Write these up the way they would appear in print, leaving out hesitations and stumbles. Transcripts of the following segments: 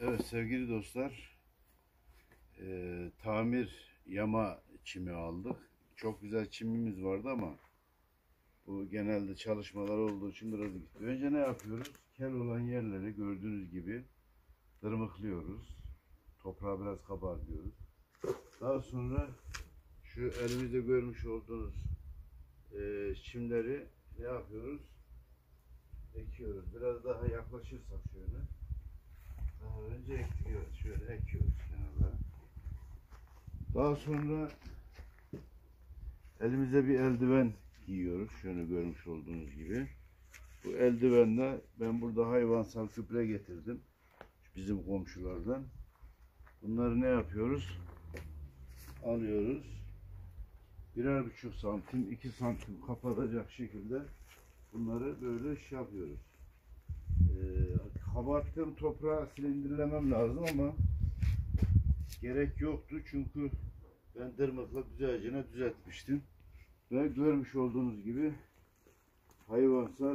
Evet sevgili dostlar, tamir yama çimi aldık. Çok güzel çimimiz vardı ama bu genelde çalışmalar olduğu için biraz gitti. Önce ne yapıyoruz? Kel olan yerleri gördüğünüz gibi tırmıklıyoruz. Toprağı biraz kabartıyoruz. Daha sonra şu elimizde görmüş olduğunuz çimleri ne yapıyoruz? Ekiyoruz. Biraz daha yaklaşırsak şöyle. Daha önce ekliyoruz. Şöyle ekiyoruz kenara. Daha sonra elimize bir eldiven giyiyoruz. Şöyle görmüş olduğunuz gibi. Bu eldivenle ben burada hayvansal gübre getirdim. Bizim komşulardan. Bunları ne yapıyoruz? Alıyoruz. 1,5 santim, 2 santim kapatacak şekilde bunları böyle şey yapıyoruz. Kabarttığım toprağı silindirlemem lazım ama gerek yoktu çünkü ben dırmıkla güzelce düzeltmiştim. Ve görmüş olduğunuz gibi hayvansal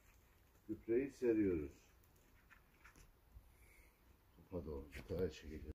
gübreyi seriyoruz. Topa doğru. Daha çekeceğim.